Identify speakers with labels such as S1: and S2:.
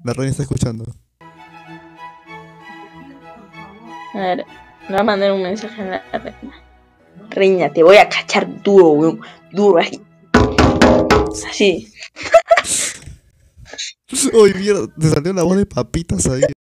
S1: La reina está escuchando.
S2: A ver, le voy a mandar un mensaje a la reina. Reina, te voy a cachar duro, weón. Duro, así. Así.
S1: Uy, mierda, te salió la voz de papitas ahí.